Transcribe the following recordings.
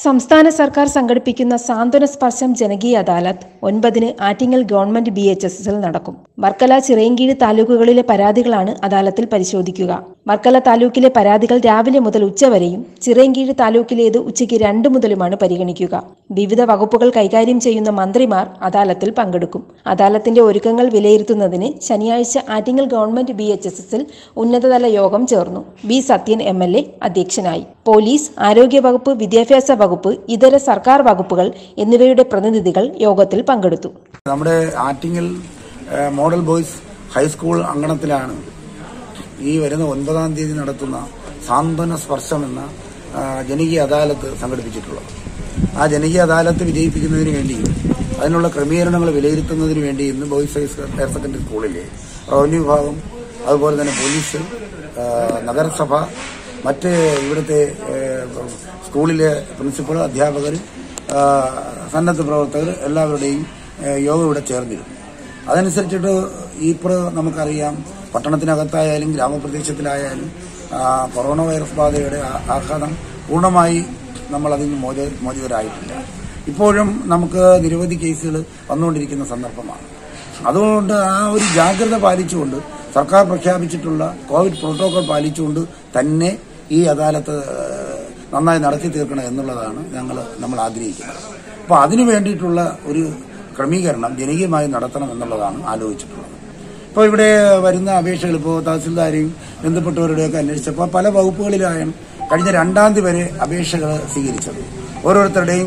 സംസ്ഥാന സർക്കാർ സംഘടിപ്പിക്കുന്ന സാന്ത്വന സ്പർശം ജനകീയ അദാലത്ത് 9-ന് ആറ്റിങ്ങൽ ഗവൺമെന്റ് BHSSൽ നടക്കും. വർക്കല, ചിറയൻകീഴ് താലൂക്കുകളിലെ പരാതികളാണ് അദാലത്തിൽ പരിശോധിക്കുക. വർക്കല താലൂക്കിലെ പരാതികൾ രാവിലെ മുതൽ ഉച്ചവരെയും ചിറയൻകീഴ് താലൂക്കിലേത് ഉച്ചയ്ക്ക് 2 മുതലുമാണ് പരിഗണിക്കുക. വിവിധ വകുപ്പുകൾ കൈകാര്യം ചെയ്യുന്ന മന്ത്രിമാർ അദാലത്തിൽ പങ്കെടുക്കും. അദാലത്തിന്റെ ഒരുക്കങ്ങൾ വിലയിരുത്തുന്നതിന് ശനിയാഴ്ച ആറ്റിങ്ങൽ ഗവൺമെന്റ് BHSSൽ ഉന്നതതല യോഗം ചേർന്നു. B. സത്യൻ MLA അധ്യക്ഷനായി. പോലീസ്, ആരോഗ്യവകുപ്പ്, വിദ്യാഭ്യാസ വകുപ്പ്, ഇതര സർക്കാർ വകുപ്പുകൾ എന്നിവയുടെ പ്രതിനിധികൾ യോഗത്തിൽ പങ്കെടുത്തു. നമ്മുടെ ആറ്റിങ്ങൽ മോഡൽ ബോയ്സ് ഹൈസ്കൂൾ അങ്കണത്തിലാണ് ഈ വരുന്ന 9-ാം തീയതി നടത്തുന്ന സാന്ത്വന സ്പർശം എന്ന ജനകീയ അദാലത്ത് സംഘടിപ്പിച്ചിട്ടുള്ളത്. ആ ജനകീയ അദാലത്ത് വിജയിപ്പിക്കുന്നതിന് വേണ്ടിയും അതിനുള്ള ക്രമീകരണങ്ങൾ വിലയിരുത്തുന്നതിന് വേണ്ടി ഇന്ന് ബോയ്സ് ഹയർ സെക്കൻഡറി സ്കൂളിലെ റവന്യൂ വിഭാഗം, അതുപോലെ തന്നെ പോലീസ്, നഗരസഭ, മറ്റ് ഇവിടുത്തെ സ്കൂളിലെ പ്രിൻസിപ്പൽ, അധ്യാപകർ, സന്നദ്ധ പ്രവർത്തകർ എല്ലാവരുടെയും യോഗം ഇവിടെ ചേർന്നിരുന്നു. അതനുസരിച്ചിട്ട് ഇപ്പോൾ നമുക്കറിയാം, പട്ടണത്തിനകത്തായാലും ഗ്രാമപ്രദേശത്തിലായാലും കൊറോണ വൈറസ് ബാധയുടെ ആഘാതം പൂർണ്ണമായി നമ്മൾ അതിൽ നിന്ന് മോചിതരായിട്ടില്ല. ഇപ്പോഴും നമുക്ക് നിരവധി കേസുകൾ വന്നുകൊണ്ടിരിക്കുന്ന സന്ദർഭമാണ്. അതുകൊണ്ട് ആ ഒരു ജാഗ്രത പാലിച്ചുകൊണ്ട് സർക്കാർ പ്രഖ്യാപിച്ചിട്ടുള്ള കോവിഡ് പ്രോട്ടോകോൾ പാലിച്ചുകൊണ്ട് തന്നെ ഈ അദാലത്ത് നന്നായി നടത്തി തീർക്കണം എന്നുള്ളതാണ് നമ്മൾ ആഗ്രഹിക്കുന്നത്. അപ്പോൾ അതിനു വേണ്ടിയിട്ടുള്ള ഒരു ക്രമീകരണം ജനകീയമായി നടത്തണം എന്നുള്ളതാണ് ആലോചിച്ചിട്ടുള്ളത്. ഇപ്പോൾ ഇവിടെ വരുന്ന അപേക്ഷകൾ, ഇപ്പോൾ തഹസിൽദാരെയും ബന്ധപ്പെട്ടവരുടെയൊക്കെ അന്വേഷിച്ചപ്പോൾ പല വകുപ്പുകളിലായാണ് കഴിഞ്ഞ 2-ാം തീയതി വരെ അപേക്ഷകൾ സ്വീകരിച്ചത്. ഓരോരുത്തരുടെയും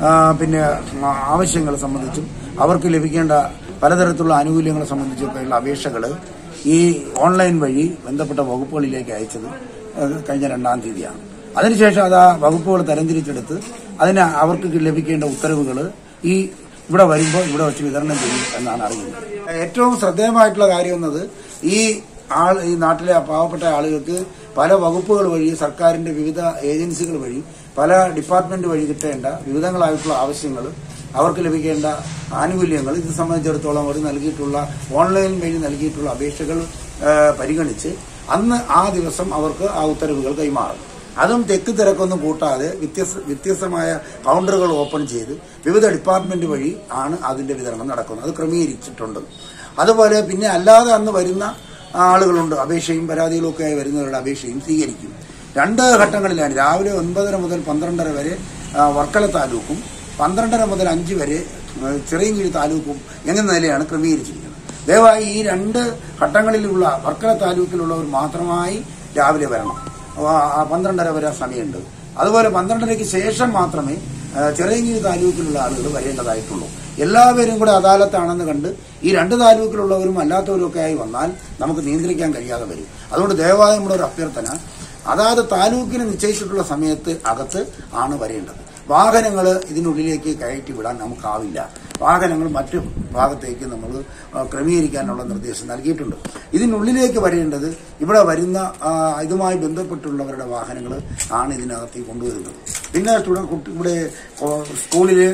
ആവശ്യങ്ങൾ സംബന്ധിച്ചും അവർക്ക് ലഭിക്കേണ്ട പലതരത്തിലുള്ള ആനുകൂല്യങ്ങളെ സംബന്ധിച്ചൊക്കെയുള്ള അപേക്ഷകൾ ഈ ഓൺലൈൻ വഴി ബന്ധപ്പെട്ട വകുപ്പുകളിലേക്ക് അയച്ചത് കഴിഞ്ഞ 2-ാം തീയതിയാണ്. അതിനുശേഷം അത് ആ വകുപ്പുകൾ തരംതിരിച്ചെടുത്ത് അതിന് അവർക്ക് ലഭിക്കേണ്ട ഉത്തരവുകൾ ഇവിടെ വരുമ്പോൾ ഇവിടെ വെച്ച് വിതരണം ചെയ്യും എന്നാണ് അറിയുന്നത്. ഏറ്റവും ശ്രദ്ധേയമായിട്ടുള്ള കാര്യം എന്നത് ഈ നാട്ടിലെ പാവപ്പെട്ട ആളുകൾക്ക് പല വകുപ്പുകൾ വഴി, സർക്കാരിന്റെ വിവിധ ഏജൻസികൾ വഴി, പല ഡിപ്പാർട്ട്മെന്റ് വഴി കിട്ടേണ്ട വിവിധങ്ങളായിട്ടുള്ള ആവശ്യങ്ങൾ, അവർക്ക് ലഭിക്കേണ്ട ആനുകൂല്യങ്ങൾ, ഇത് സംബന്ധിച്ചിടത്തോളം അവർ നൽകിയിട്ടുള്ള ഓൺലൈൻ വഴി നൽകിയിട്ടുള്ള അപേക്ഷകൾ പരിഗണിച്ച് അന്ന് ആ ദിവസം അവർക്ക് ആ ഉത്തരവുകൾ കൈമാറും. അതും തെക്ക് തിരക്കൊന്നും കൂട്ടാതെ വ്യത്യസ്തമായ കൗണ്ടറുകൾ ഓപ്പൺ ചെയ്ത് വിവിധ ഡിപ്പാർട്ട്മെന്റ് വഴി ആണ് അതിന്റെ വിതരണം നടക്കുന്നത്. അത് ക്രമീകരിച്ചിട്ടുണ്ട്. അതുപോലെ പിന്നെ അല്ലാതെ അന്ന് വരുന്ന ആളുകളുണ്ട്, അപേക്ഷയും പരാതികളും ഒക്കെ ആയി വരുന്നവരുടെ അപേക്ഷയും സ്വീകരിക്കും. 2 ഘട്ടങ്ങളിലാണ്. രാവിലെ 9:30 മുതൽ 12:30 വരെ വർക്കല താലൂക്കും 12:30 മുതൽ 5 വരെ ചിറയൻകീഴ് താലൂക്കും എന്ന നിലയാണ് ക്രമീകരിച്ചിരിക്കുന്നത്. ദയവായി ഈ 2 ഘട്ടങ്ങളിലുള്ള വർക്കല താലൂക്കിലുള്ളവർ മാത്രമായി രാവിലെ വരണം. 12:30 വരെ സമയമുണ്ട്. അതുപോലെ 12:30-ക്ക് ശേഷം മാത്രമേ ചിറയൻകീഴ് താലൂക്കിലുള്ള ആളുകൾ വരേണ്ടതായിട്ടുള്ളൂ. എല്ലാവരും കൂടെ അദാലത്താണെന്ന് കണ്ട് ഈ 2 താലൂക്കിലുള്ളവരും അല്ലാത്തവരും ഒക്കെ ആയി വന്നാൽ നമുക്ക് നിയന്ത്രിക്കാൻ കഴിയാതെ വരും. അതുകൊണ്ട് ദയവായി നമ്മുടെ ഒരു അഭ്യർത്ഥന, അതാത് താലൂക്കിന് നിശ്ചയിച്ചിട്ടുള്ള സമയത്ത് അകത്ത് ആണ് വരേണ്ടത്. വാഹനങ്ങൾ ഇതിനുള്ളിലേക്ക് കയറ്റി വിടാൻ നമുക്കാവില്ല. വാഹനങ്ങൾ മറ്റു ഭാഗത്തേക്ക് നമ്മൾ ക്രമീകരിക്കാനുള്ള നിർദ്ദേശം നൽകിയിട്ടുണ്ട്. ഇതിനുള്ളിലേക്ക് വരേണ്ടത് ഇവിടെ വരുന്ന ഇതുമായി ബന്ധപ്പെട്ടുള്ളവരുടെ വാഹനങ്ങൾ ആണ് ഇതിനകത്തേക്ക് കൊണ്ടുവരുന്നത്. പിന്നെ ഇവിടെ സ്കൂളില്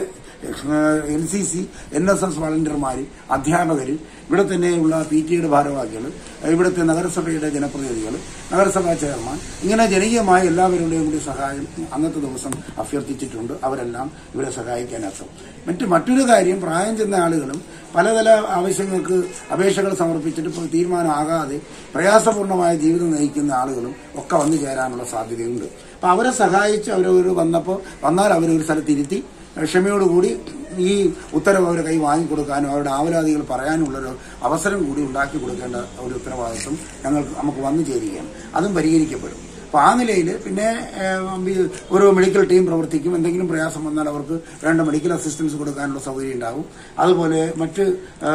NCC, NSS വളണ്ടിയർമാർ, അധ്യാപകർ, ഇവിടെ തന്നെയുള്ള PTA ഭാരവാഹികൾ, ഇവിടുത്തെ നഗരസഭയുടെ ജനപ്രതിനിധികൾ, നഗരസഭാ ചെയർമാൻ, ഇങ്ങനെ ജനകീയമായ എല്ലാവരുടെയും കൂടി സഹായം അന്നത്തെ ദിവസം അഭ്യർത്ഥിച്ചിട്ടുണ്ട്. അവരെല്ലാം ഇവിടെ സഹായിക്കാനാക്കും. മറ്റൊരു കാര്യം, പ്രായം ചെന്ന ആളുകളും പലതര ആവശ്യങ്ങൾക്ക് അപേക്ഷകൾ സമർപ്പിച്ചിട്ട് തീരുമാനമാകാതെ പ്രയാസപൂർണമായ ജീവിതം നയിക്കുന്ന ആളുകളും ഒക്കെ വന്നു ചേരാനുള്ള സാധ്യതയുണ്ട്. അപ്പൊ അവരെ സഹായിച്ച് വന്നാൽ അവരൊരു സ്ഥലത്തിരുത്തി ക്ഷമയോടുകൂടി ഈ ഉത്തരവ് അവരുടെ കൈ വാങ്ങിക്കൊടുക്കാനും അവരുടെ ആവലാതികൾ പറയാനുള്ളൊരു അവസരം കൂടി ഉണ്ടാക്കി കൊടുക്കേണ്ട ഒരു ഉത്തരവാദിത്വം നമുക്ക് വന്നു ചേരുകയാണ്. അതും പരിഹരിക്കപ്പെടും. അപ്പൊ ആ നിലയിൽ പിന്നെ ഒരു മെഡിക്കൽ ടീം പ്രവർത്തിക്കും. എന്തെങ്കിലും പ്രയാസം വന്നാൽ അവർക്ക് വേണ്ട മെഡിക്കൽ അസിസ്റ്റൻസ് കൊടുക്കാനുള്ള സൗകര്യം ഉണ്ടാകും. അതുപോലെ മറ്റ്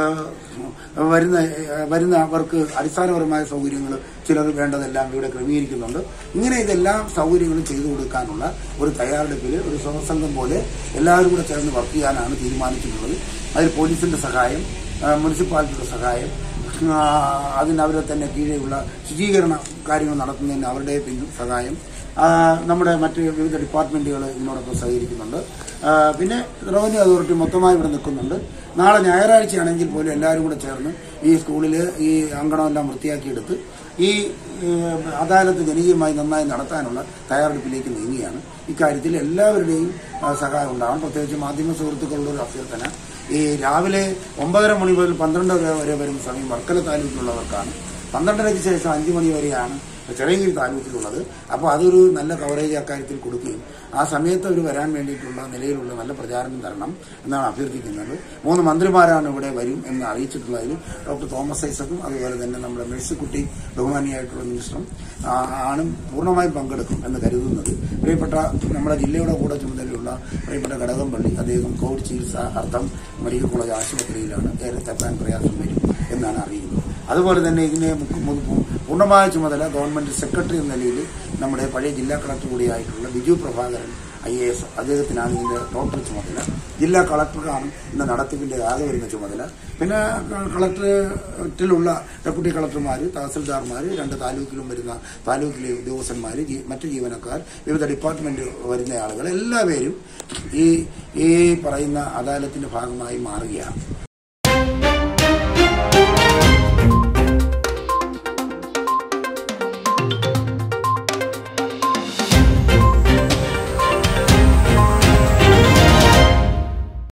വരുന്നവർക്ക് അടിസ്ഥാനപരമായ സൗകര്യങ്ങൾ ചിലർ വേണ്ടതെല്ലാം ഇവിടെ ക്രമീകരിക്കുന്നുണ്ട്. ഇങ്ങനെ ഇതെല്ലാം സൗകര്യങ്ങളും ചെയ്തു കൊടുക്കാനുള്ള ഒരു തയ്യാറെടുപ്പിൽ ഒരു സ്വസംഘം പോലെ എല്ലാവരും കൂടെ ചേർന്ന് വർക്ക് ചെയ്യാനാണ് തീരുമാനിച്ചിട്ടുള്ളത്. അതിൽ പോലീസിന്റെ സഹായം, മുനിസിപ്പാലിറ്റിയുടെ സഹായം, അവരെ തന്നെ കീഴെയുള്ള ശുചീകരണ കാര്യങ്ങൾ നടത്തുന്നതിന് അവരുടെ സഹായം, നമ്മുടെ മറ്റ് വിവിധ ഡിപ്പാർട്ട്മെന്റുകൾ ഇതിനോടൊപ്പം സഹകരിക്കുന്നുണ്ട്. പിന്നെ റവന്യൂ അതോറിറ്റി മൊത്തമായി ഇവിടെ നിൽക്കുന്നുണ്ട്. നാളെ ഞായറാഴ്ചയാണെങ്കിൽ പോലും എല്ലാവരും കൂടെ ചേർന്ന് ഈ സ്കൂളിൽ ഈ അങ്കണമെല്ലാം വൃത്തിയാക്കിയെടുത്ത് ഈ അദാലത്ത് ജനകീയമായി നന്നായി നടത്താനുള്ള തയ്യാറെടുപ്പിലേക്ക് നീങ്ങുകയാണ്. ഇക്കാര്യത്തിൽ എല്ലാവരുടെയും സഹായം ഉണ്ടാവണം. പ്രത്യേകിച്ച് മാധ്യമ സുഹൃത്തുക്കളുടെ ഒരു അഭ്യർത്ഥന, ഈ രാവിലെ 9:30 മണി മുതൽ 12 വരെ വരുന്ന സമയം വർക്കല താലൂക്കിലുള്ളവർക്കാണ്. 12:30-ക്ക് ശേഷം 5 മണി വരെയാണ് ചിറയൻകീഴ് താലൂക്കിലുള്ളത്. അപ്പോൾ അതൊരു നല്ല കവറേജ് അക്കാര്യത്തിൽ കൊടുക്കുകയും ആ സമയത്ത് അവർ വരാൻ വേണ്ടിയിട്ടുള്ള നിലയിലുള്ള നല്ല പ്രചാരണം തരണം എന്നാണ് അഭ്യർത്ഥിക്കുന്നത്. 3 മന്ത്രിമാരാണ് ഇവിടെ വരും എന്ന് അറിയിച്ചിട്ടുള്ളതിൽ ഡോക്ടർ തോമസ് ഐസക്കും അതുപോലെ തന്നെ നമ്മുടെ മേഴ്സിക്കുട്ടി ബഹുമാനിയായിട്ടുള്ള മിനിസ്റ്ററും ആണ് പൂർണ്ണമായും പങ്കെടുക്കും എന്ന് കരുതുന്നത്. പ്രിയപ്പെട്ട നമ്മുടെ ജില്ലയുടെ കൂടെ ചുമതലയുള്ള പ്രിയപ്പെട്ട ഘടകംപള്ളി അദ്ദേഹം കോവിഡ് ചികിത്സ അർത്ഥം മെഡിക്കൽ കോളേജ് ആശുപത്രിയിലാണ്. ഏറെ തപ്പാൻ പ്രയാസം വരും എന്നാണ് അറിയുന്നത്. അതുപോലെ തന്നെ ഇതിനെ പൂർണ്ണമായ ചുമതല ഗവൺമെന്റ് സെക്രട്ടറി എന്ന നിലയിൽ നമ്മുടെ പഴയ ജില്ലാ കളക്ടർ കൂടിയായിട്ടുള്ള ബിജു പ്രഭാകരൻ IAS അദ്ദേഹത്തിനാണ് ഇതിന്റെ ടോട്ടൽ ചുമതല. ജില്ലാ കളക്ടർക്കാണ് ഇന്ന് നടത്തിപ്പിന്റെ ആകെ വരുന്ന ചുമതല. പിന്നെ കളക്ടറേറ്റിലുള്ള ഡെപ്യൂട്ടി കളക്ടർമാർ, തഹസിൽദാർമാർ, 2 താലൂക്കിലും വരുന്ന താലൂക്കിലെ ഉദ്യോഗസ്ഥന്മാർ, മറ്റു ജീവനക്കാർ, വിവിധ ഡിപ്പാർട്ട്മെന്റ് വരുന്ന ആളുകൾ എല്ലാവരും ഈ പറയുന്ന അദാലത്തിന്റെ ഭാഗമായി മാറുകയാണ്.